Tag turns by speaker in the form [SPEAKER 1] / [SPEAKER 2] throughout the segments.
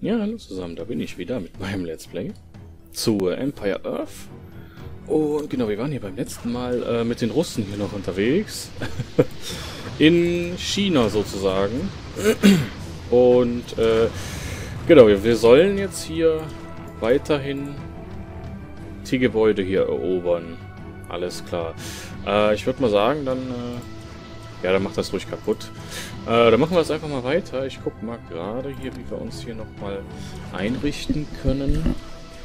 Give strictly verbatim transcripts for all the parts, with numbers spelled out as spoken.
[SPEAKER 1] Ja, hallo zusammen, da bin ich wieder mit meinem Let's Play zu Empire Earth. Und genau, wir waren hier beim letzten Mal äh, mit den Russen hier noch unterwegs. In China sozusagen. Und äh, genau, wir, wir sollen jetzt hier weiterhin die Gebäude hier erobern. Alles klar. Äh, ich würde mal sagen, dann... Äh, ja, dann macht das ruhig kaputt. Äh, dann machen wir es einfach mal weiter. Ich gucke mal gerade hier, wie wir uns hier nochmal einrichten können.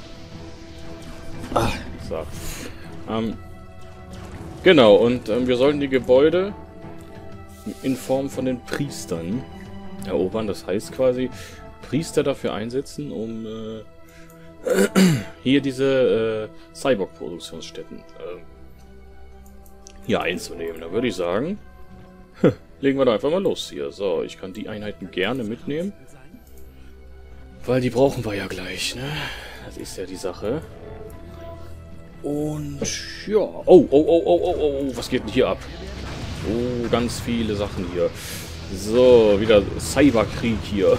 [SPEAKER 1] Ah, so. Ähm, genau, und ähm, wir sollen die Gebäude in Form von den Priestern erobern. Das heißt quasi, Priester dafür einsetzen, um äh, hier diese äh, Cyborg-Produktionsstätten äh, hier einzunehmen. Da würde ich sagen... Legen wir da einfach mal los hier. So, ich kann die Einheiten gerne mitnehmen. Weil die brauchen wir ja gleich, ne? Das ist ja die Sache. Und ja. Oh, oh, oh, oh, oh, oh, was geht denn hier ab? Oh, ganz viele Sachen hier. So, wieder Cyberkrieg hier.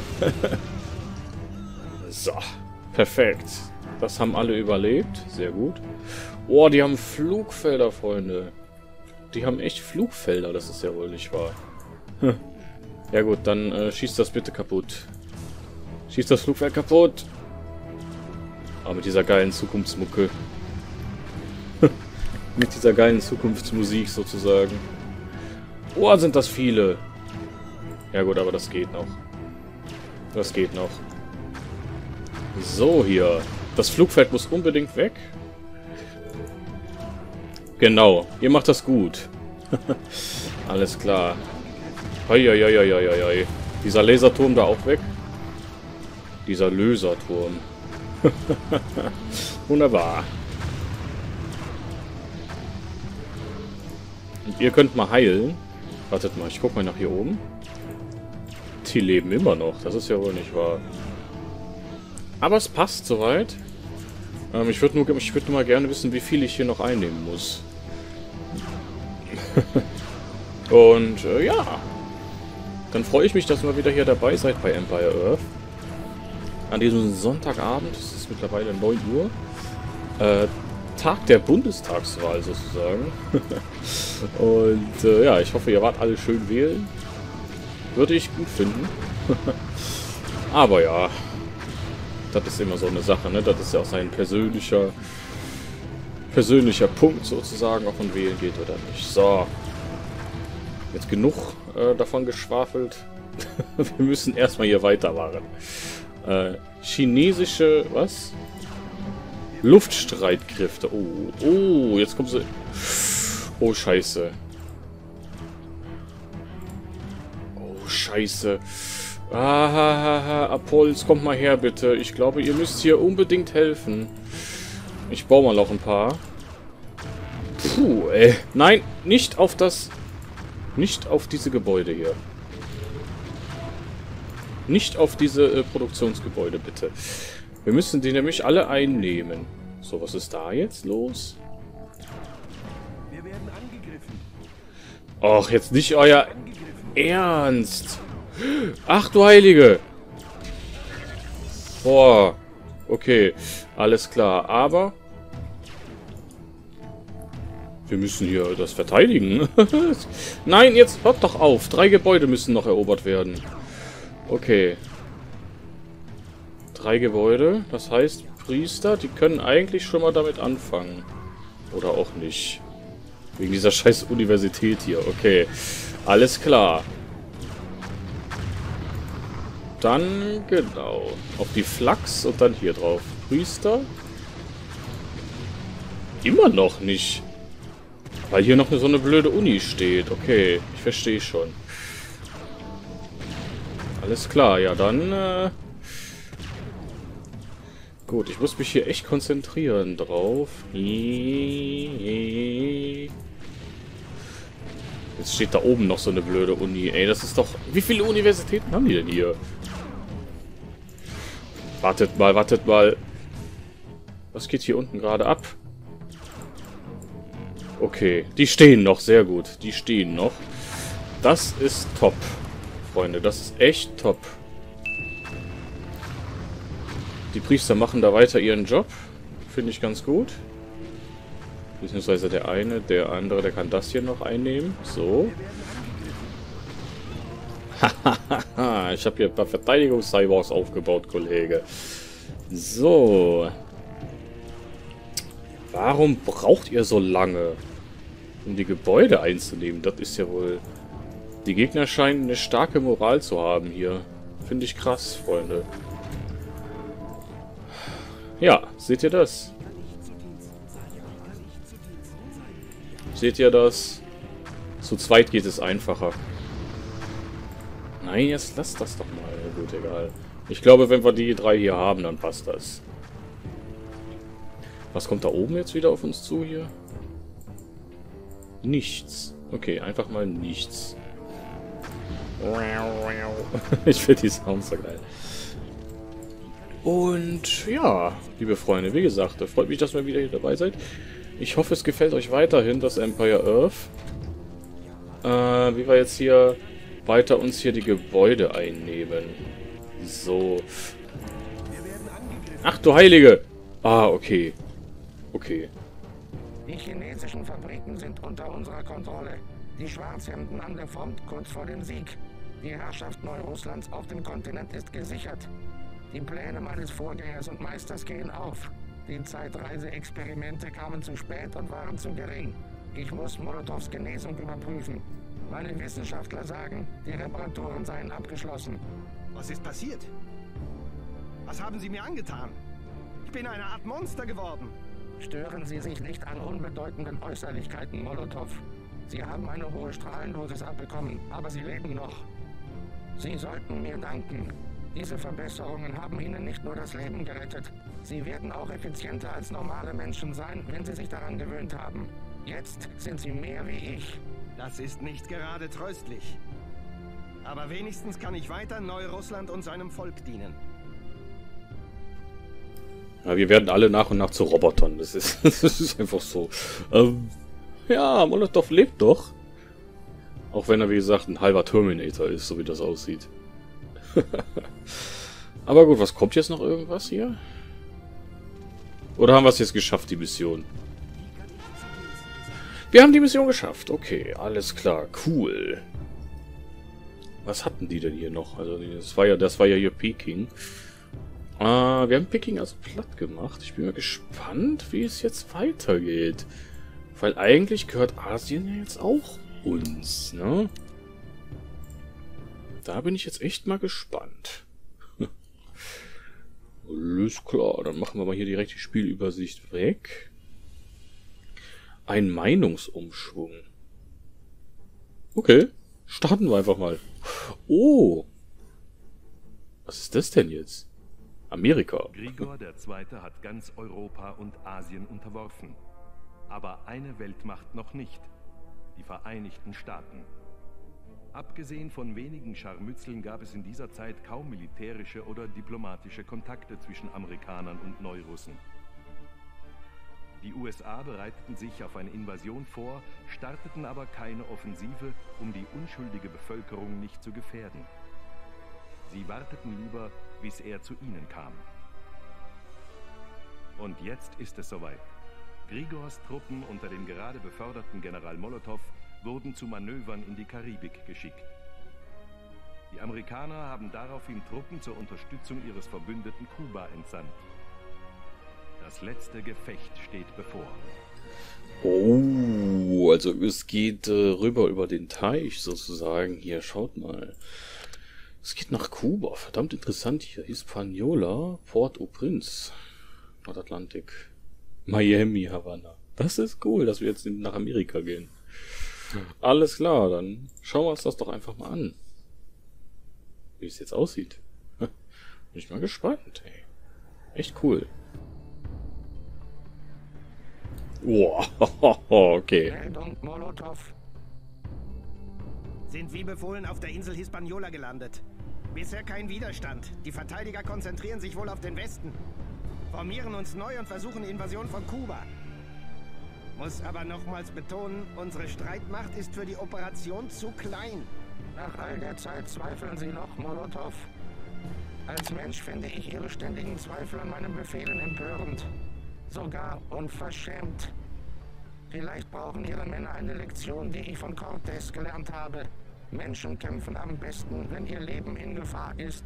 [SPEAKER 1] So, perfekt. Das haben alle überlebt. Sehr gut. Oh, die haben Flugfelder, Freunde. Die haben echt Flugfelder, das ist ja wohl nicht wahr. Hm. Ja gut, dann äh, schießt das bitte kaputt. Schießt das Flugfeld kaputt. Aber mit dieser geilen Zukunftsmucke. Mit dieser geilen Zukunftsmusik sozusagen. Oh, sind das viele. Ja gut, aber das geht noch. Das geht noch. So, hier. Das Flugfeld muss unbedingt weg. Genau, ihr macht das gut. Alles klar. Hoi, hoi, hoi, hoi, hoi, hoi. Dieser Laserturm da auch weg. Dieser Löserturm. Wunderbar. Und ihr könnt mal heilen. Wartet mal, ich guck mal nach hier oben. Die leben immer noch, das ist ja wohl nicht wahr. Aber es passt soweit. Ähm, ich würde nur, ich würd nur mal gerne wissen, wie viel ich hier noch einnehmen muss. Und äh, ja, dann freue ich mich, dass ihr mal wieder hier dabei seid bei Empire Earth. An diesem Sonntagabend, es ist mittlerweile neun Uhr, äh, Tag der Bundestagswahl sozusagen. Und äh, ja, ich hoffe, ihr wart alle schön wählen. Würde ich gut finden. Aber ja, das ist immer so eine Sache, ne? Das ist ja auch sein persönlicher persönlicher Punkt sozusagen, ob man wählen geht oder nicht. So. Jetzt genug äh, davon geschwafelt. Wir müssen erstmal hier weitermachen. Äh, chinesische, was? Luftstreitkräfte. Oh, oh, jetzt kommen sie... Oh, scheiße. Oh, scheiße. Ah, Apollos, kommt mal her, bitte. Ich glaube, ihr müsst hier unbedingt helfen. Ich baue mal noch ein paar. Puh, ey. Nein, nicht auf das... Nicht auf diese Gebäude hier. Nicht auf diese äh, Produktionsgebäude, bitte. Wir müssen die nämlich alle einnehmen. So, was ist da jetzt los?
[SPEAKER 2] Wir werden angegriffen.
[SPEAKER 1] Och, jetzt nicht euer Ernst. Ach du Heilige. Boah. Okay, alles klar. Aber wir müssen hier das verteidigen. Nein, jetzt hört doch auf. Drei Gebäude müssen noch erobert werden. Okay. Drei Gebäude. Das heißt, Priester, die können eigentlich schon mal damit anfangen. Oder auch nicht. Wegen dieser scheiß Universität hier. Okay. Alles klar. Dann, genau. Auf die Flachs und dann hier drauf. Priester. Immer noch nicht. Weil hier noch so eine blöde Uni steht. Okay, ich verstehe schon. Alles klar, ja dann... Äh Gut, ich muss mich hier echt konzentrieren drauf. Jetzt steht da oben noch so eine blöde Uni. Ey, das ist doch... Wie viele Universitäten haben die denn hier? Wartet mal, wartet mal. Was geht hier unten gerade ab? Okay, die stehen noch, sehr gut. Die stehen noch. Das ist top, Freunde. Das ist echt top. Die Priester machen da weiter ihren Job. Finde ich ganz gut. Beziehungsweise der eine, der andere, der kann das hier noch einnehmen. So. Hahaha, ich habe hier ein paar Verteidigungs-Cyborgs aufgebaut, Kollege. So. Warum braucht ihr so lange, um die Gebäude einzunehmen? Das ist ja wohl... Die Gegner scheinen eine starke Moral zu haben hier. Finde ich krass, Freunde. Ja, seht ihr das? Seht ihr das? Zu zweit geht es einfacher. Nein, jetzt lasst das doch mal. Ja, gut, egal. Ich glaube, wenn wir die drei hier haben, dann passt das. Was kommt da oben jetzt wieder auf uns zu hier? Nichts. Okay, einfach mal nichts. Ich finde die Sounds so geil. Und ja, liebe Freunde, wie gesagt, freut mich, dass ihr wieder hier dabei seid. Ich hoffe, es gefällt euch weiterhin, das Empire Earth. Äh, wie wir jetzt hier weiter uns hier die Gebäude einnehmen. So. Ach du Heilige! Ah, okay. Okay.
[SPEAKER 3] Die chinesischen Fabriken sind unter unserer Kontrolle. Die Schwarzhemden an der Front kurz vor dem Sieg. Die Herrschaft Neurusslands auf dem Kontinent ist gesichert. Die Pläne meines Vorgängers und Meisters gehen auf. Die Zeitreise-Experimente kamen zu spät und waren zu gering. Ich muss Molotows Genesung überprüfen. Meine Wissenschaftler sagen, die Reparaturen seien abgeschlossen.
[SPEAKER 2] Was ist passiert? Was haben Sie mir angetan? Ich bin eine Art Monster geworden.
[SPEAKER 3] Stören Sie sich nicht an unbedeutenden Äußerlichkeiten, Molotow. Sie haben eine hohe Strahlendosis abbekommen, aber Sie leben noch. Sie sollten mir danken. Diese Verbesserungen haben Ihnen nicht nur das Leben gerettet. Sie werden auch effizienter als normale Menschen sein, wenn Sie sich daran gewöhnt haben. Jetzt sind Sie mehr wie ich.
[SPEAKER 2] Das ist nicht gerade tröstlich. Aber wenigstens kann ich weiter Neurussland und seinem Volk dienen.
[SPEAKER 1] Ja, wir werden alle nach und nach zu Robotern. Das ist, das ist einfach so. Ähm, ja, Molotow lebt doch. Auch wenn er, wie gesagt, ein halber Terminator ist, so wie das aussieht. Aber gut, was kommt jetzt noch irgendwas hier? Oder haben wir es jetzt geschafft, die Mission? Wir haben die Mission geschafft. Okay, alles klar. Cool. Was hatten die denn hier noch? Also das war ja, das war ja hier Peking. Äh, wir haben Peking also platt gemacht. Ich bin mal gespannt, wie es jetzt weitergeht. Weil eigentlich gehört Asien ja jetzt auch uns, ne? Da bin ich jetzt echt mal gespannt. Alles klar, dann machen wir mal hier direkt die Spielübersicht weg. Ein Meinungsumschwung. Okay, starten wir einfach mal. Oh! Was ist das denn jetzt? Amerika.
[SPEAKER 4] Grigor der Zweite hat ganz Europa und Asien unterworfen. Aber eine Weltmacht noch nicht. Die Vereinigten Staaten. Abgesehen von wenigen Scharmützeln gab es in dieser Zeit kaum militärische oder diplomatische Kontakte zwischen Amerikanern und Neurussen. Die U S A bereiteten sich auf eine Invasion vor, starteten aber keine Offensive, um die unschuldige Bevölkerung nicht zu gefährden. Sie warteten lieber, bis er zu ihnen kam. Und jetzt ist es soweit. Grigors Truppen unter dem gerade beförderten General Molotow wurden zu Manövern in die Karibik geschickt. Die Amerikaner haben daraufhin Truppen zur Unterstützung ihres Verbündeten Kuba entsandt. Das letzte Gefecht steht bevor.
[SPEAKER 1] Oh, also es geht äh, rüber über den Teich sozusagen. Hier, schaut mal. Es geht nach Kuba. Verdammt interessant hier. Hispaniola, Port-au-Prince, Nordatlantik, Miami, Havanna. Das ist cool, dass wir jetzt nach Amerika gehen. Alles klar, dann schauen wir uns das doch einfach mal an. Wie es jetzt aussieht. Bin ich mal gespannt, ey. Echt cool. Wow, okay.
[SPEAKER 3] Meldung, Molotow.
[SPEAKER 2] Sind wie befohlen auf der Insel Hispaniola gelandet. Bisher kein Widerstand. Die Verteidiger konzentrieren sich wohl auf den Westen. Formieren uns neu und versuchen Invasion von Kuba. Muss aber nochmals betonen, unsere Streitmacht ist für die Operation zu klein.
[SPEAKER 3] Nach all der Zeit zweifeln Sie noch, Molotow? Als Mensch finde ich Ihre ständigen Zweifel an meinen Befehlen empörend. Sogar unverschämt. Vielleicht brauchen Ihre Männer eine Lektion, die ich von Cortez gelernt habe. Menschen kämpfen am besten, wenn ihr Leben in Gefahr ist.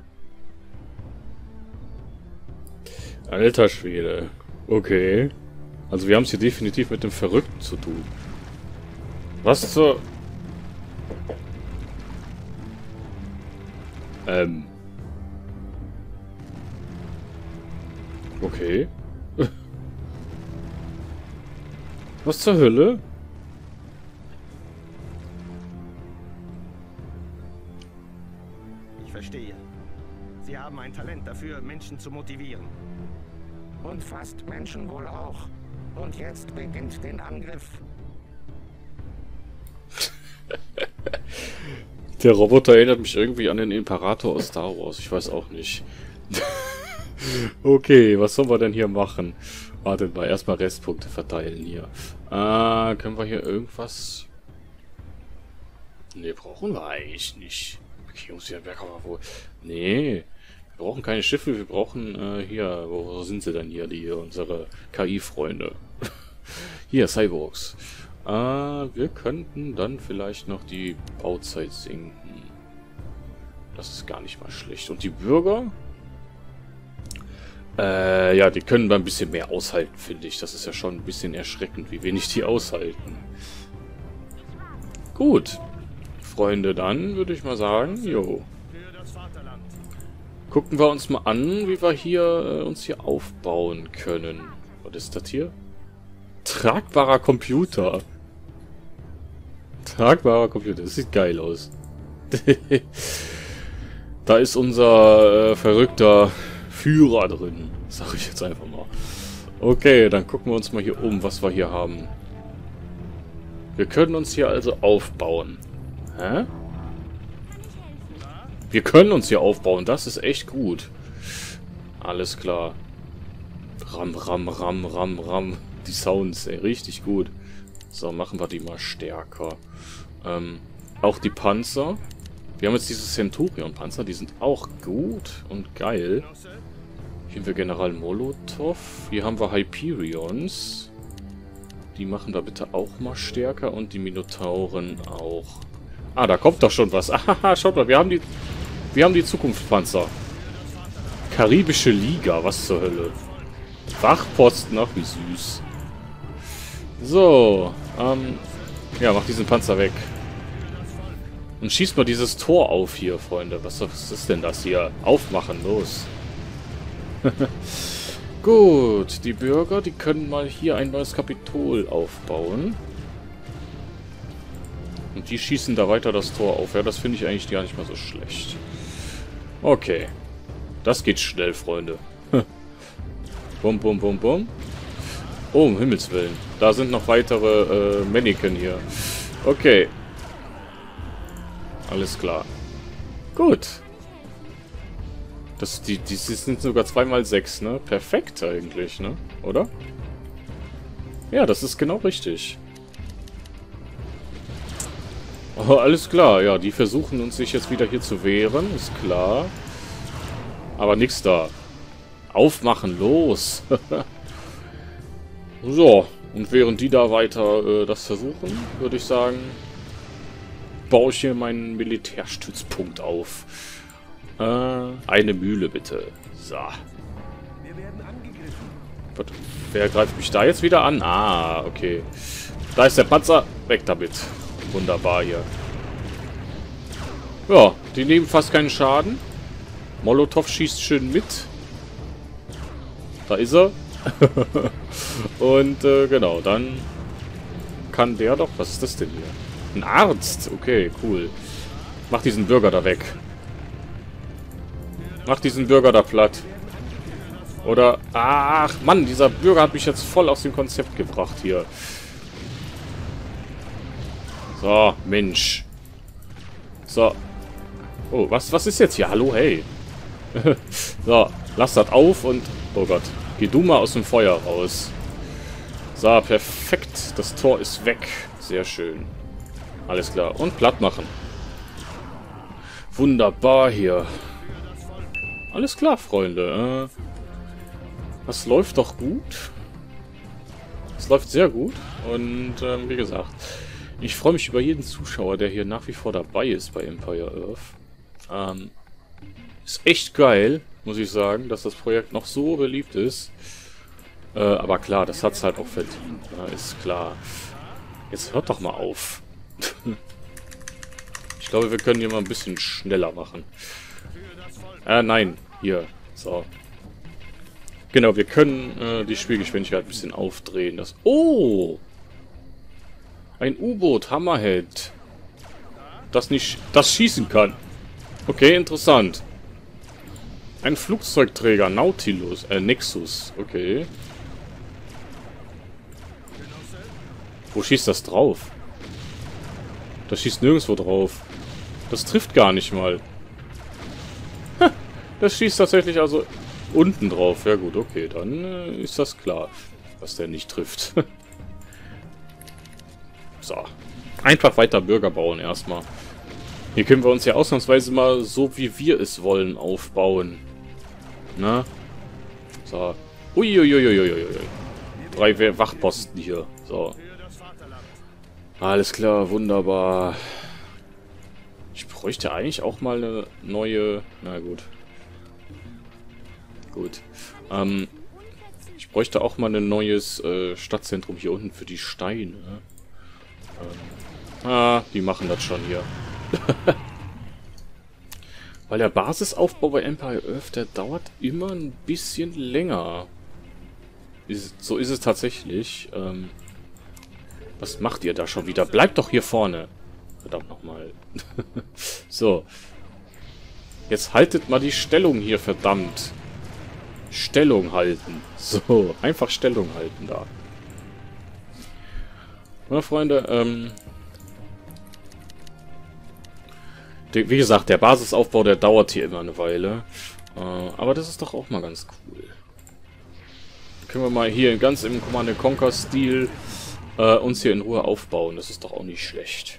[SPEAKER 1] Alter Schwede. Okay. Also wir haben es hier definitiv mit dem Verrückten zu tun. Was zur... Ähm... Okay. Was zur Hölle?
[SPEAKER 2] Ich verstehe. Sie haben ein Talent dafür, Menschen zu motivieren.
[SPEAKER 3] Und fast Menschen wohl auch. Und jetzt beginnt den Angriff.
[SPEAKER 1] Der Roboter erinnert mich irgendwie an den Imperator aus Star Wars. Ich weiß auch nicht. Okay, was sollen wir denn hier machen? Wartet mal, erstmal Restpunkte verteilen hier. Äh, können wir hier irgendwas... Ne, brauchen wir eigentlich nicht. Begehungswerk haben wir wohl... Nee, wir brauchen keine Schiffe, wir brauchen äh, hier... Wo sind sie denn hier, die unsere K I-Freunde? Hier, Cyborgs. Äh, wir könnten dann vielleicht noch die Bauzeit senken. Das ist gar nicht mal schlecht. Und die Bürger... Äh, ja, die können wir ein bisschen mehr aushalten, finde ich. Das ist ja schon ein bisschen erschreckend, wie wenig die aushalten. Gut. Freunde, dann würde ich mal sagen, jo. Gucken wir uns mal an, wie wir hier äh, uns hier aufbauen können. Was ist das hier? Tragbarer Computer. Tragbarer Computer, das sieht geil aus. Da ist unser äh, verrückter Führer drin, sag ich jetzt einfach mal. Okay, dann gucken wir uns mal hier um, was wir hier haben. Wir können uns hier also aufbauen. Hä? Wir können uns hier aufbauen, das ist echt gut. Alles klar. Ram, ram, ram, ram, ram. Die Sounds, ey, richtig gut. So, machen wir die mal stärker. Ähm, auch die Panzer. Wir haben jetzt diese Centurion-Panzer, die sind auch gut und geil. Hier haben wir General Molotov. Hier haben wir Hyperions. Die machen wir bitte auch mal stärker. Und die Minotauren auch. Ah, da kommt doch schon was. Ah, schaut mal, wir haben die... Wir haben die Zukunftspanzer. Karibische Liga, was zur Hölle. Wachposten, ach wie süß. So, ähm... ja, mach diesen Panzer weg. Und schießt mal dieses Tor auf hier, Freunde. Was, was ist denn das hier? Aufmachen, los. Gut, die Bürger, die können mal hier ein neues Kapitol aufbauen. Und die schießen da weiter das Tor auf. Ja, das finde ich eigentlich gar nicht mal so schlecht. Okay. Das geht schnell, Freunde. Bum, bum, bum, bum. Oh, um Himmels Willen. Da sind noch weitere äh, Mannequin hier. Okay. Alles klar. Gut. Das, die, die sind sogar zwei mal sechs, ne? Perfekt eigentlich, ne? Oder? Ja, das ist genau richtig. Oh, alles klar. Ja, die versuchen uns sich jetzt wieder hier zu wehren, ist klar. Aber nix da. Aufmachen, los! So, und während die da weiter äh, das versuchen, würde ich sagen, baue ich hier meinen Militärstützpunkt auf. Äh, eine Mühle bitte. So.
[SPEAKER 2] Wir werden angegriffen.
[SPEAKER 1] Warte, wer greift mich da jetzt wieder an? Ah, okay. Da ist der Panzer. Weg damit. Wunderbar hier. Ja, die nehmen fast keinen Schaden. Molotov schießt schön mit. Da ist er. Und äh, genau, dann kann der doch... Was ist das denn hier? Ein Arzt. Okay, cool. Mach diesen Bürger da weg. Mach diesen Bürger da platt. Oder... Ach, Mann, dieser Bürger hat mich jetzt voll aus dem Konzept gebracht hier. So, Mensch. So. Oh, was, was ist jetzt hier? Hallo, hey. So, lass das auf und... Oh Gott. Geh du mal aus dem Feuer raus. So, perfekt. Das Tor ist weg. Sehr schön. Alles klar. Und platt machen. Wunderbar hier. Alles klar, Freunde. Äh, das läuft doch gut. Es läuft sehr gut. Und ähm, wie gesagt, ich freue mich über jeden Zuschauer, der hier nach wie vor dabei ist bei Empire Earth. Ähm, ist echt geil, muss ich sagen, dass das Projekt noch so beliebt ist. Äh, aber klar, das hat es halt auch verdient. Ja, ist klar. Jetzt hört doch mal auf. Ich glaube, wir können hier mal ein bisschen schneller machen. Äh, nein. Hier. So. Genau, wir können äh, die Spielgeschwindigkeit ein bisschen aufdrehen. Das oh! Ein U-Boot, Hammerhead. Das nicht... Das schießen kann. Okay, interessant. Ein Flugzeugträger, Nautilus, äh, Nexus. Okay. Wo schießt das drauf? Das schießt nirgendwo drauf. Das trifft gar nicht mal. Ha, das schießt tatsächlich also unten drauf. Ja gut, okay, dann äh, ist das klar, dass der nicht trifft. So. Einfach weiter Bürger bauen erstmal. Hier können wir uns ja ausnahmsweise mal so, wie wir es wollen, aufbauen. Na? So. Uiuiuiuiui. Drei Wachposten hier. So. Alles klar, wunderbar. Ich bräuchte eigentlich auch mal eine neue... Na gut. Gut. Ähm, ich bräuchte auch mal ein neues äh, Stadtzentrum hier unten für die Steine. Ähm, ah, die machen das schon hier. Weil der Basisaufbau bei Empire Earth, der dauert immer ein bisschen länger. Ist, so ist es tatsächlich. Ähm, was macht ihr da schon wieder? Bleibt doch hier vorne. Verdammt nochmal. So. Jetzt haltet mal die Stellung hier, verdammt. Stellung halten. So, einfach Stellung halten da. Na, Freunde, ähm... die, wie gesagt, der Basisaufbau, der dauert hier immer eine Weile. Äh, aber das ist doch auch mal ganz cool. Können wir mal hier ganz im Command and Conquer-Stil äh, uns hier in Ruhe aufbauen. Das ist doch auch nicht schlecht.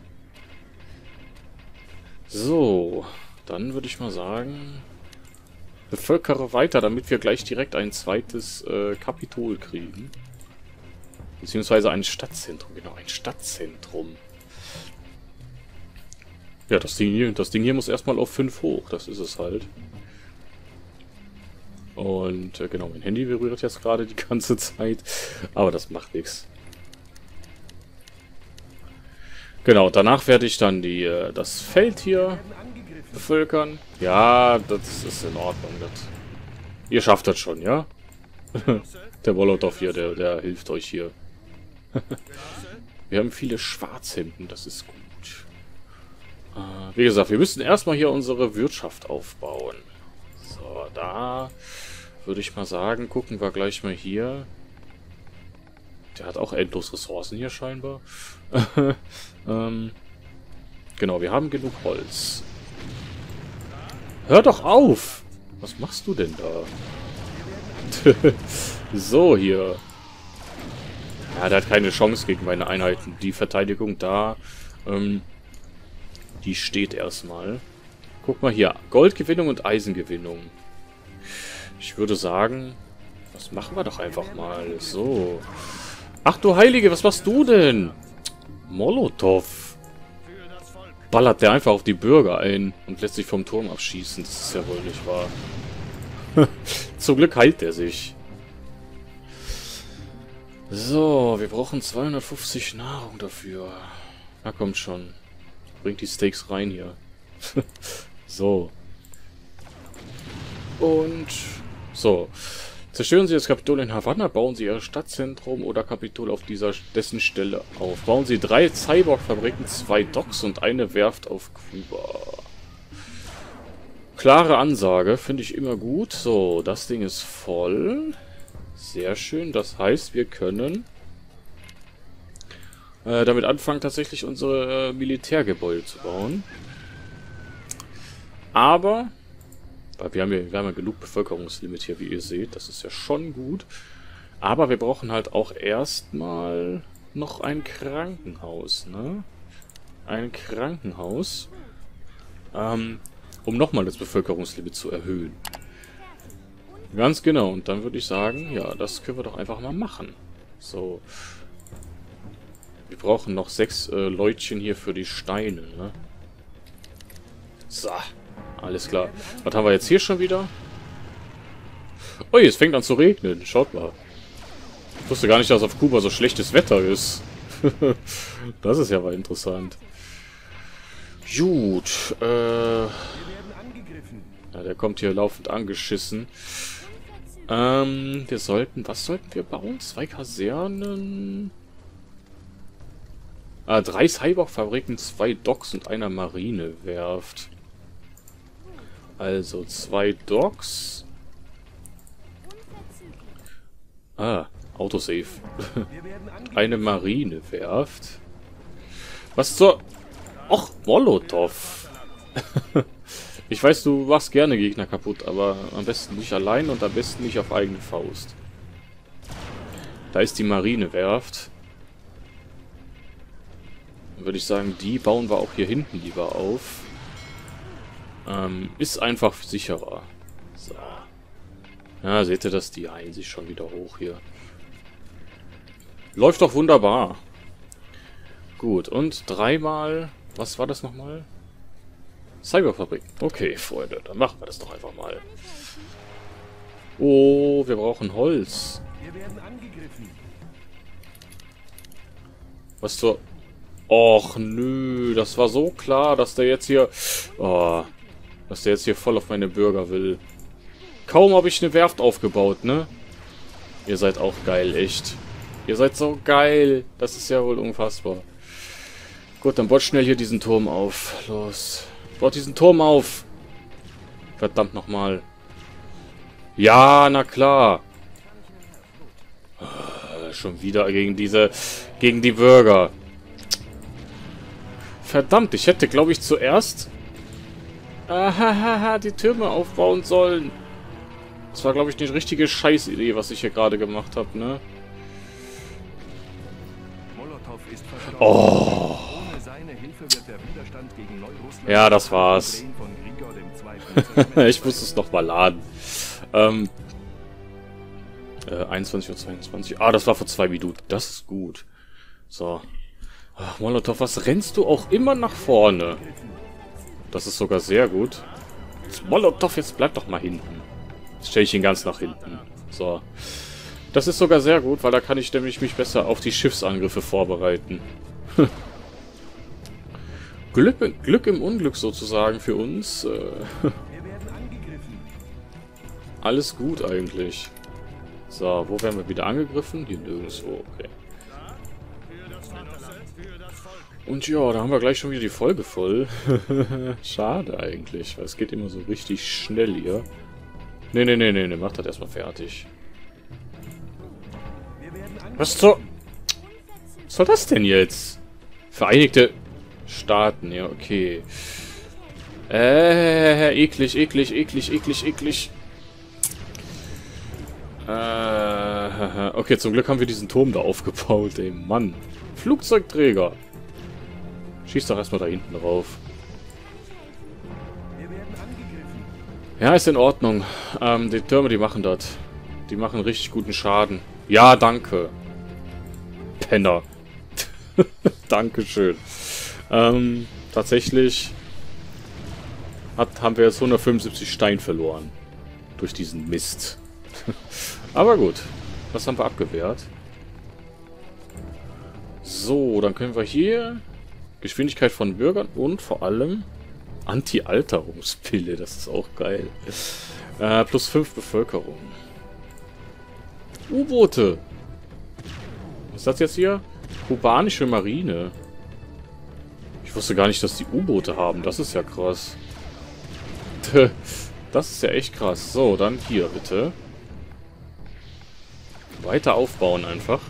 [SPEAKER 1] So, dann würde ich mal sagen, bevölkere weiter, damit wir gleich direkt ein zweites äh, Kapitol kriegen. Beziehungsweise ein Stadtzentrum, genau, ein Stadtzentrum. Ja, das Ding hier, das Ding hier muss erstmal auf fünf hoch, das ist es halt. Und äh, genau, mein Handy berührt jetzt gerade die ganze Zeit, aber das macht nichts. Genau, danach werde ich dann die, äh, das Feld hier bevölkern. Ja, das ist in Ordnung. Das. Ihr schafft das schon, ja? Der Molotow hier, der, der hilft euch hier. Wir haben viele Schwarzhemden, das ist gut. Äh, wie gesagt, wir müssen erstmal hier unsere Wirtschaft aufbauen. So, da würde ich mal sagen, gucken wir gleich mal hier. Der hat auch endlos Ressourcen hier scheinbar. ähm, genau, wir haben genug Holz. Hör doch auf! Was machst du denn da? So, hier. Ja, der hat keine Chance gegen meine Einheiten. Die Verteidigung da, ähm, die steht erstmal. Guck mal hier. Goldgewinnung und Eisengewinnung. Ich würde sagen, das machen wir doch einfach mal. So. Ach du Heilige, was machst du denn? Molotow. Ballert der einfach auf die Bürger ein und lässt sich vom Turm abschießen. Das ist ja wohl nicht wahr. Zum Glück heilt er sich. So, wir brauchen zweihundertfünfzig Nahrung dafür. Na kommt schon. Bringt die Steaks rein hier. So. Und... So. Zerstören Sie das Kapitol in Havanna, bauen Sie Ihr Stadtzentrum oder Kapitol auf dieser dessen Stelle auf. Bauen Sie drei Cyborg-Fabriken, zwei Docks und eine Werft auf Kuba. Klare Ansage, finde ich immer gut. So, das Ding ist voll. Sehr schön, das heißt, wir können äh, damit anfangen, tatsächlich unsere äh, Militärgebäude zu bauen. Aber... Wir haben, ja, wir haben ja genug Bevölkerungslimit hier, wie ihr seht. Das ist ja schon gut. Aber wir brauchen halt auch erstmal noch ein Krankenhaus, ne? Ein Krankenhaus. Ähm, Um nochmal das Bevölkerungslimit zu erhöhen. Ganz genau. Und dann würde ich sagen, ja, das können wir doch einfach mal machen. So. Wir brauchen noch sechs äh, Leutchen hier für die Steine, ne? So. Alles klar. Was haben wir jetzt hier schon wieder? Ui, es fängt an zu regnen. Schaut mal. Ich wusste gar nicht, dass auf Kuba so schlechtes Wetter ist. Das ist ja mal interessant. Gut. Äh, ja, der kommt hier laufend angeschissen. Ähm, wir sollten... Was sollten wir bauen? Zwei Kasernen... Ah, drei Cyborg-Fabriken, zwei Docks und einer Marinewerft. Also zwei Docks. Ah, Autosave. Eine Marinewerft. Was zur... Och, Molotow. Ich weiß, du machst gerne Gegner kaputt, aber am besten nicht allein und am besten nicht auf eigene Faust. Da ist die Marinewerft. Dann würde ich sagen, die bauen wir auch hier hinten lieber auf. Ähm, ist einfach sicherer. So. Ja, seht ihr das? Die heilen sich schon wieder hoch hier. Läuft doch wunderbar. Gut, und dreimal... Was war das nochmal? Cyberfabrik. Okay, Freunde, dann machen wir das doch einfach mal. Oh, wir brauchen Holz.
[SPEAKER 2] Wir werden angegriffen.
[SPEAKER 1] Was zur... Och, nö, das war so klar, dass der jetzt hier... Oh, dass der jetzt hier voll auf meine Bürger will. Kaum habe ich eine Werft aufgebaut, ne? Ihr seid auch geil, echt. Ihr seid so geil. Das ist ja wohl unfassbar. Gut, dann baut schnell hier diesen Turm auf. Los. Baut diesen Turm auf. Verdammt nochmal. Ja, na klar. Oh, schon wieder gegen diese... Gegen die Bürger. Verdammt, ich hätte, glaube ich, zuerst... Ahahaha, die Türme aufbauen sollen. Das war, glaube ich, eine richtige Scheißidee, was ich hier gerade gemacht habe, ne? Oh. Ja, das war's. Ich muss es noch mal laden. Ähm, äh, einundzwanzig Uhr zweiundzwanzig. Ah, das war vor zwei Minuten. Das ist gut. So. Ach, Molotow, was rennst du auch immer nach vorne? Das ist sogar sehr gut. Jetzt, Molotow, jetzt bleib doch mal hinten. Jetzt stelle ich ihn ganz nach hinten. So. Das ist sogar sehr gut, weil da kann ich nämlich mich besser auf die Schiffsangriffe vorbereiten. Glück, Glück im Unglück sozusagen für uns. Äh, alles gut eigentlich. So, wo werden wir wieder angegriffen? Hier nirgendwo, okay. Und ja, da haben wir gleich schon wieder die Folge voll. Schade eigentlich, weil es geht immer so richtig schnell hier. Ne, ne, ne, ne, ne, macht das erstmal fertig. Was zur... Was soll das denn jetzt? Vereinigte Staaten, ja, okay. Äh, eklig, eklig, eklig, eklig, eklig. Äh, okay, zum Glück haben wir diesen Turm da aufgebaut, ey, Mann. Flugzeugträger. Schieß doch erstmal da hinten drauf. Ja, ist in Ordnung. Ähm, die Türme, die machen das. Die machen richtig guten Schaden. Ja, danke. Penner. Dankeschön. Ähm, tatsächlich hat, haben wir jetzt hundertfünfundsiebzig Stein verloren. Durch diesen Mist. Aber gut. Das haben wir abgewehrt. So, dann können wir hier Geschwindigkeit von Bürgern und vor allem Anti-Alterungspille. Das ist auch geil. Äh, plus fünf Bevölkerung. U-Boote. Was ist das jetzt hier? Kubanische Marine. Ich wusste gar nicht, dass die U-Boote haben. Das ist ja krass. Das ist ja echt krass. So, dann hier bitte. Weiter aufbauen einfach.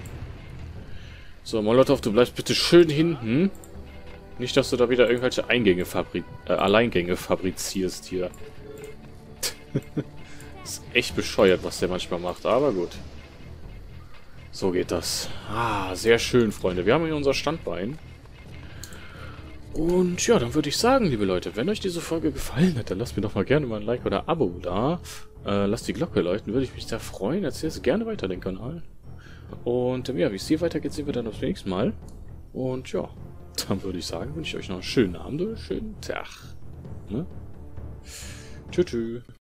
[SPEAKER 1] So, Molotow, du bleibst bitte schön hinten. Nicht, dass du da wieder irgendwelche Eingänge fabri äh, Alleingänge fabrizierst hier. Ist echt bescheuert, was der manchmal macht, aber gut. So geht das. Ah, sehr schön, Freunde. Wir haben hier unser Standbein. Und ja, dann würde ich sagen, liebe Leute, wenn euch diese Folge gefallen hat, dann lasst mir doch mal gerne mal ein Like oder Abo da. Äh, lasst die Glocke läuten, würde ich mich sehr freuen. Erzählt gerne weiter den Kanal. Und ähm, ja, wie es hier weitergeht, sehen wir dann das nächste Mal. Und ja, dann würde ich sagen, wünsche ich euch noch einen schönen Abend oder einen schönen Tag. Ne? Tschüss. Tschüss.